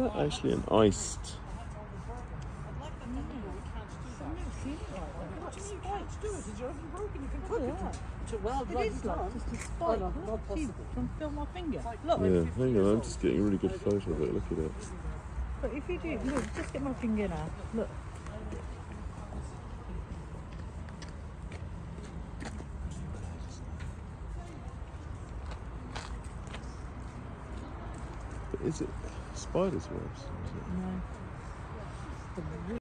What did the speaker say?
that actually an iced? Well, it is like just a spike. Look, see, can feel my finger. Look. Yeah, hang on, I'm just getting a really good photo of it. Look at it. But if you do, look, just get my finger now. Look. But is it spider's webs? No.